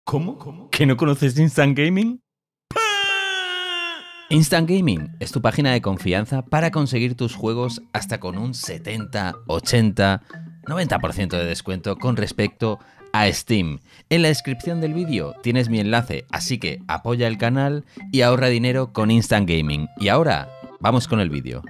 ¿Cómo? ¿Que no conoces Instant Gaming? Instant Gaming es tu página de confianza para conseguir tus juegos hasta con un 70, 80, 90% de descuento con respecto a Steam. En la descripción del vídeo tienes mi enlace, así que apoya el canal y ahorra dinero con Instant Gaming. Y ahora, vamos con el vídeo.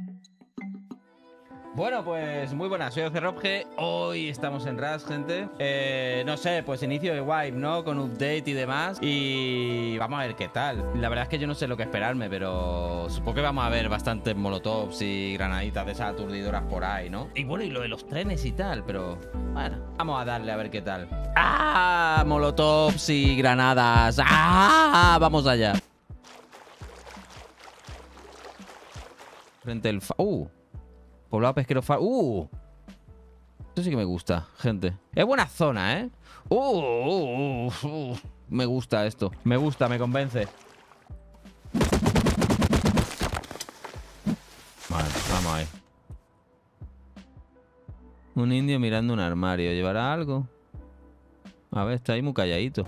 Bueno, pues muy buenas, soy Ocerropge. Hoy estamos en Rust, gente. No sé, pues inicio de Wipe, ¿no? Con update y demás. Y vamos a ver qué tal. La verdad es que yo no sé lo que esperarme, pero supongo que vamos a ver bastantes molotovs y granaditas de esas aturdidoras por ahí, ¿no? Y bueno, y lo de los trenes y tal, pero bueno, vamos a darle a ver qué tal. ¡Ah! Molotovs y granadas. ¡Ah! Vamos allá. Frente al... Poblado pesquero Esto sí que me gusta, gente. Es buena zona, ¿eh? Me gusta esto. Me gusta, me convence. Vale, vamos ahí. Un indio mirando un armario. ¿Llevará algo? A ver, está ahí muy calladito.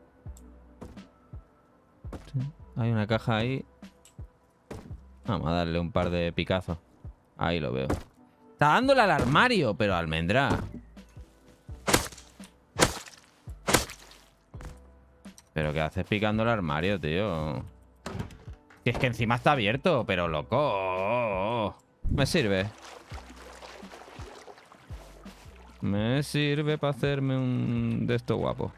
Sí, hay una caja ahí. Vamos a darle un par de picazos. Ahí lo veo. Está dándole al armario, pero almendra. ¿Pero qué haces picando el armario, tío? Es que encima está abierto, pero loco. Me sirve. Me sirve para hacerme un de estos guapos.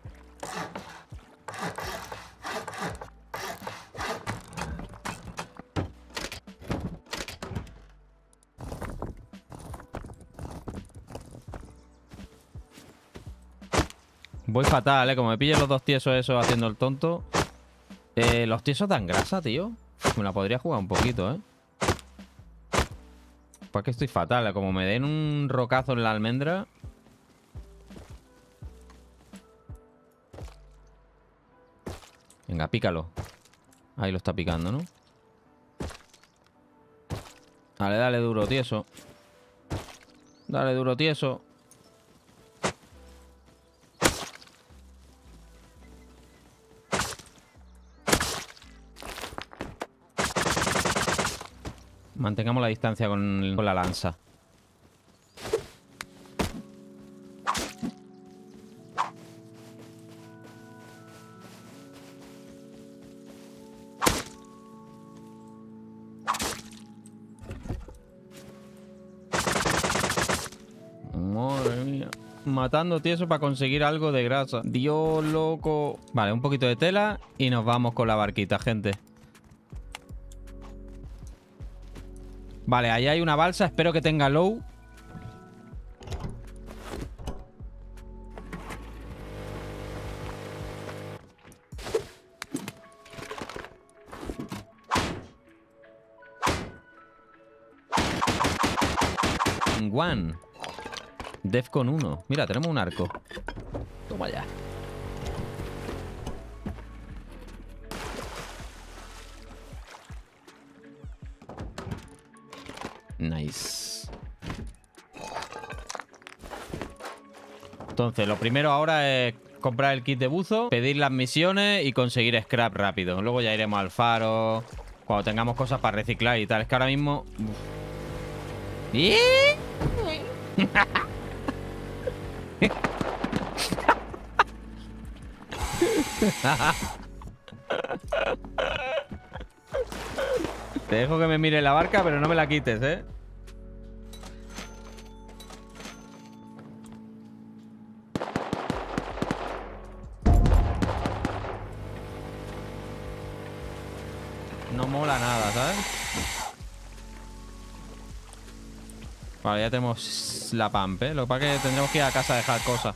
Voy fatal, ¿eh? Como me pillen los dos tiesos esos haciendo el tonto. Los tiesos dan grasa, tío. Me la podría jugar un poquito, ¿eh? Pues que estoy fatal, ¿eh? Como me den un rocazo en la almendra. Venga, pícalo. Ahí lo está picando, ¿no? Dale, dale duro, tieso. Dale duro, tieso. Mantengamos la distancia con la lanza. Madre mía. Matando tieso para conseguir algo de grasa. Dios, loco. Vale, un poquito de tela y nos vamos con la barquita, gente. Vale, ahí hay una balsa. Espero que tenga low. One. Defcon 1. Mira, tenemos un arco. Toma ya. Nice. Entonces, lo primero ahora es comprar el kit de buzo, pedir las misiones y conseguir scrap rápido. Luego ya iremos al faro cuando tengamos cosas para reciclar y tal. Es que ahora mismo... Te dejo que me mire la barca, pero no me la quites, ¿eh? No mola nada, ¿sabes? Vale, ya tenemos la pump, ¿eh? Lo que pasa es que tendremos que ir a casa a dejar cosas.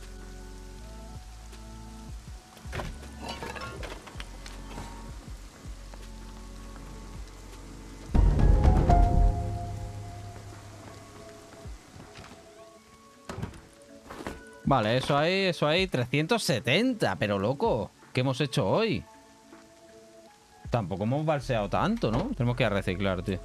Vale, eso ahí, 370, pero loco, ¿qué hemos hecho hoy? Tampoco hemos balseado tanto, ¿no? Tenemos que ir a reciclar, tío.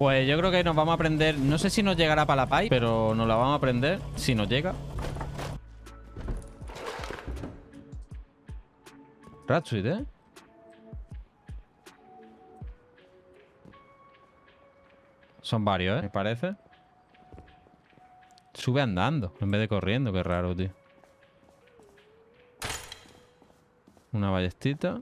Pues yo creo que nos vamos a aprender. No sé si nos llegará para la PAI, pero nos la vamos a aprender si nos llega. Ratsuit, ¿eh? Son varios, ¿eh? Me parece. Sube andando en vez de corriendo. Qué raro, tío. Una ballestita.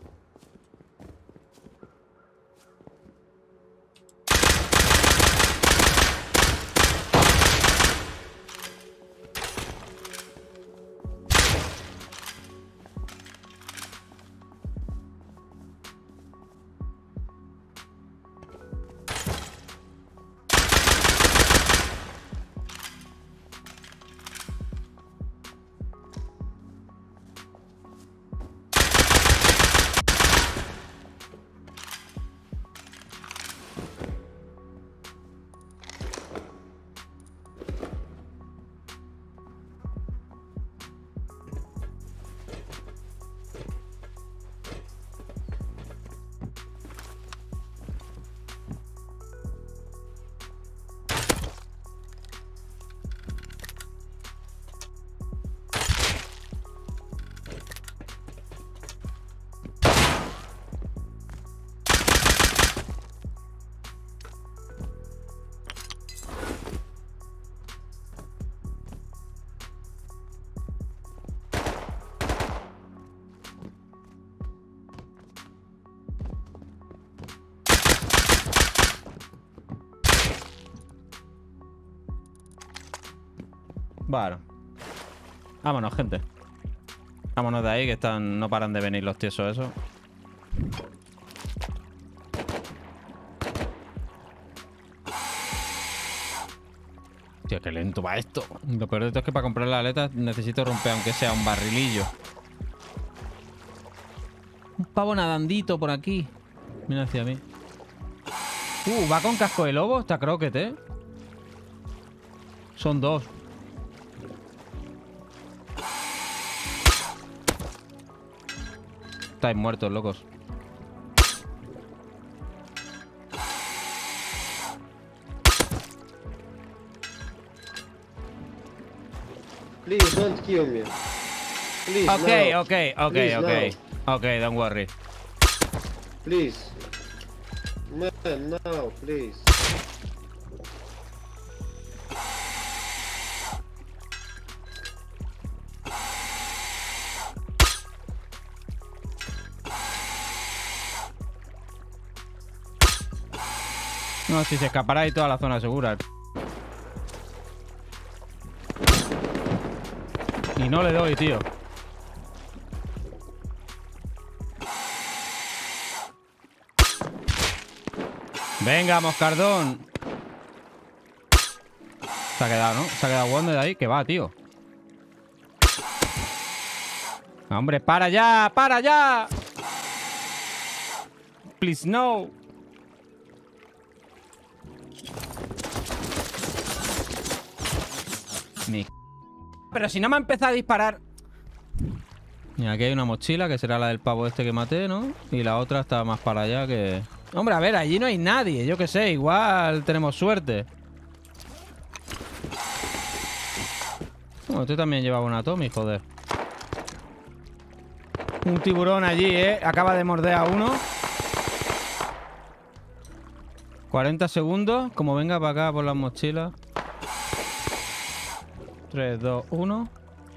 Bueno. Vámonos, gente. Vámonos de ahí, que están... No paran de venir los tiesos esos. Tío, qué lento va esto. Lo peor de todo es que para comprar las aletas necesito romper, aunque sea un barrilillo. Un pavo nadandito por aquí. Mira hacia mí. Va con casco de lobo. Está croquet, ¿eh? Son dos. Estáis muertos, locos. Please don't kill me. Please, Okay, no. okay, Please, okay. no. Okay, don't worry. Please. Man, no, please. No, si se escapará y toda la zona segura. Y no le doy, tío. Venga, moscardón. Se ha quedado, ¿no? Se ha quedado Wonder de ahí. Que va, tío. Hombre, para ya, para ya. Please, no. Pero si no me ha empezado a disparar. Y aquí hay una mochila que será la del pavo este que maté, ¿no? Y la otra está más para allá que... Hombre, a ver, allí no hay nadie. Yo qué sé, igual tenemos suerte. Bueno, tú también llevaba una Tommy, joder. Un tiburón allí, ¿eh? Acaba de morder a uno. 40 segundos. Como venga para acá por las mochilas. 3, 2, 1.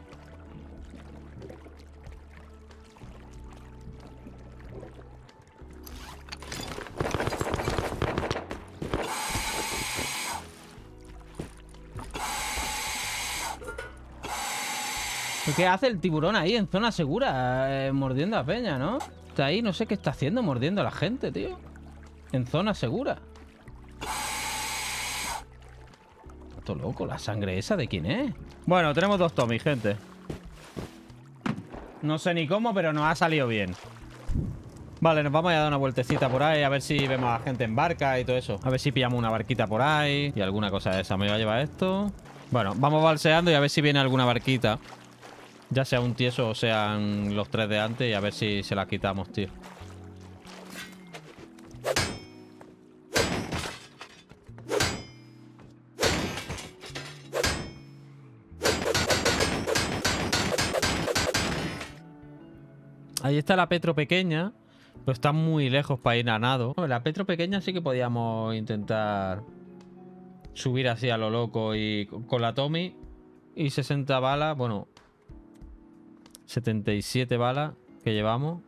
¿Qué hace el tiburón ahí en zona segura? Mordiendo a peña, ¿no? Está ahí, no sé qué está haciendo, mordiendo a la gente, tío. En zona segura. Esto loco, la sangre esa, ¿de quién es? Bueno, tenemos dos Tommy, gente. No sé ni cómo, pero nos ha salido bien. Vale, nos vamos a dar una vueltecita por ahí. A ver si vemos a gente en barca y todo eso. A ver si pillamos una barquita por ahí y alguna cosa de esa. Me voy a llevar esto. Bueno, vamos balseando y a ver si viene alguna barquita. Ya sea un tieso o sean los tres de antes. Y a ver si se la quitamos, tío. Ahí está la Petro pequeña, pero está muy lejos para ir a nado. La Petro pequeña sí que podíamos intentar subir así a lo loco y con la Tommy y 60 balas, bueno, 77 balas que llevamos.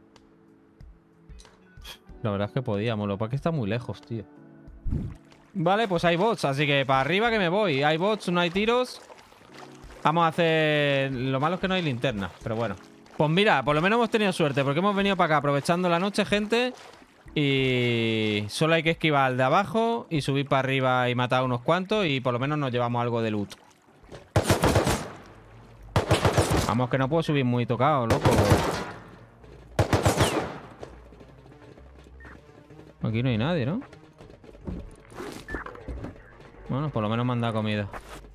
La verdad es que podíamos, lo que pasa es que está muy lejos, tío. Vale, pues hay bots, así que para arriba que me voy. Hay bots, no hay tiros. Vamos a hacer... Lo malo es que no hay linterna, pero bueno. Pues mira, por lo menos hemos tenido suerte, porque hemos venido para acá aprovechando la noche, gente. Y solo hay que esquivar al de abajo y subir para arriba y matar a unos cuantos. Y por lo menos nos llevamos algo de loot. Vamos, que no puedo subir muy tocado, loco. Aquí no hay nadie, ¿no? Bueno, por lo menos me han dado comida.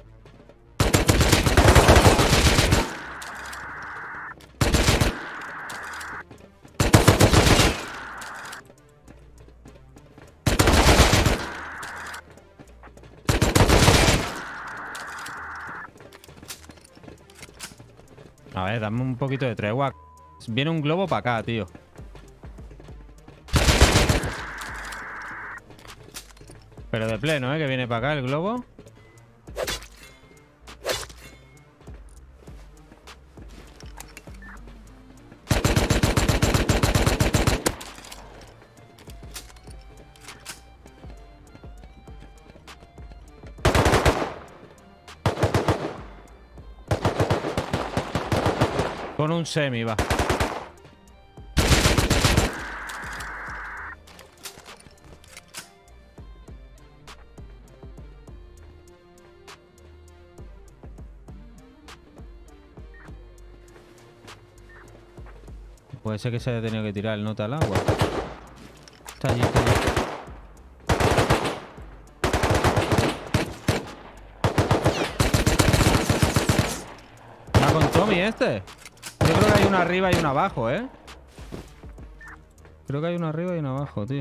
A ver, dame un poquito de tregua. Viene un globo para acá, tío. Pero de pleno, ¿eh? Que viene para acá el globo. Con un semi, va. Puede ser que se haya tenido que tirar el nota al agua. Está allí, está allí. ¿Va con Tommy este? Yo creo que hay una arriba y una abajo, ¿eh? Creo que hay una arriba y una abajo, tío.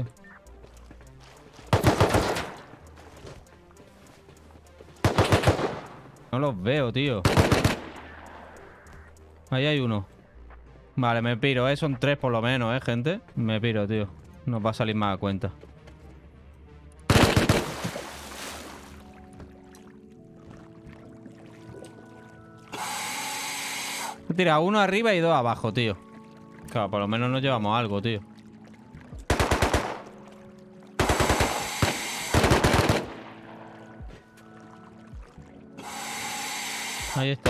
No los veo, tío. Ahí hay uno. Vale, me piro, ¿eh? Son 3 por lo menos, ¿eh, gente? Me piro, tío. Nos va a salir más a cuenta. He tirado uno arriba y 2 abajo, tío. Claro, por lo menos nos llevamos algo, tío. Ahí está.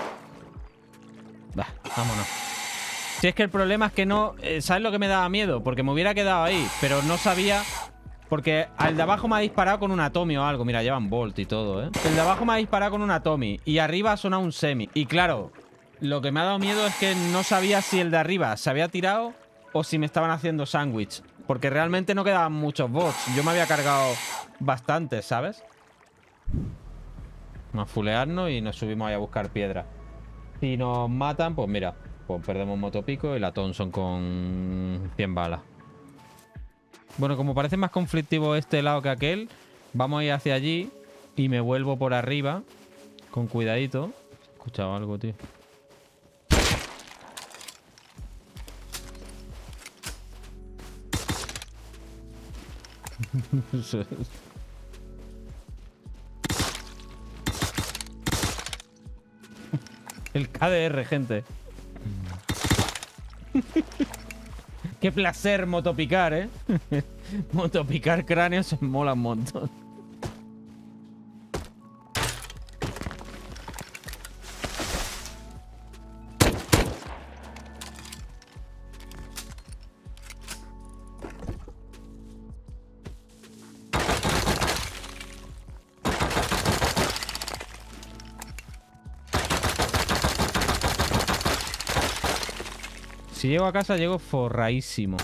Bah, vámonos. Si es que el problema es que no... ¿Sabes lo que me daba miedo? Porque me hubiera quedado ahí, pero no sabía... Porque al de abajo me ha disparado con una Tommy o algo. Mira, llevan Bolt y todo, ¿eh? El de abajo me ha disparado con una Tommy y arriba ha sonado un semi. Y claro, lo que me ha dado miedo es que no sabía si el de arriba se había tirado o si me estaban haciendo sándwich. Porque realmente no quedaban muchos bots. Yo me había cargado bastantes, ¿sabes? Vamos a fulearnos y nos subimos ahí a buscar piedra. Si nos matan, pues mira, pues perdemos motopico y la Thompson con 100 balas. Bueno, como parece más conflictivo este lado que aquel, vamos a ir hacia allí y me vuelvo por arriba con cuidadito. He escuchado algo, tío. El KDR, gente. Qué placer motopicar, ¿eh? Motopicar cráneos se mola un montón. Si llego a casa, llego forradísimo.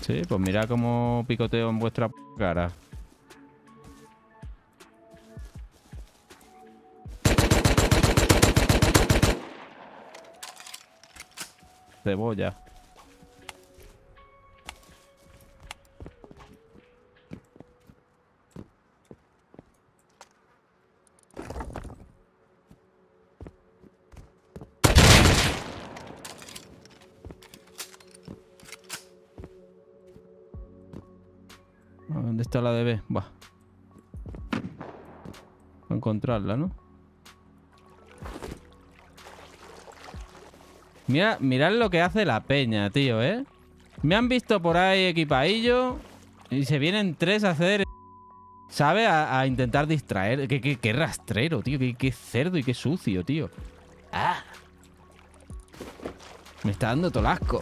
Sí, pues mirad cómo picoteo en vuestra cara. Cebolla. ¿Dónde está la DB? Va. A encontrarla, ¿no? Mira, mirad lo que hace la peña, tío, ¿eh? Me han visto por ahí equipadillo y se vienen 3 a hacer... ¿Sabe? A intentar distraer. Qué rastrero, tío. Qué cerdo y qué sucio, tío. ¡Ah! Me está dando todo el asco.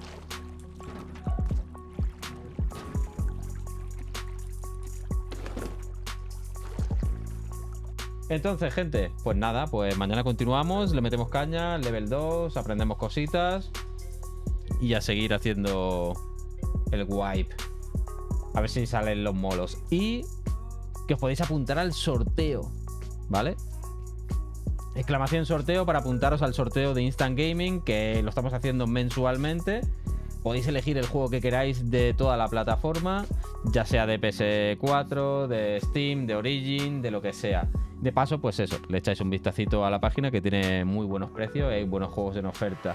Entonces, gente, pues nada, pues mañana continuamos, le metemos caña, level 2, aprendemos cositas y a seguir haciendo el wipe. A ver si salen los molos. Y que os podéis apuntar al sorteo, ¿vale? Exclamación sorteo para apuntaros al sorteo de Instant Gaming, que lo estamos haciendo mensualmente. Podéis elegir el juego que queráis de toda la plataforma, ya sea de PS4, de Steam, de Origin, de lo que sea. De paso, pues eso, le echáis un vistacito a la página que tiene muy buenos precios y hay buenos juegos en oferta.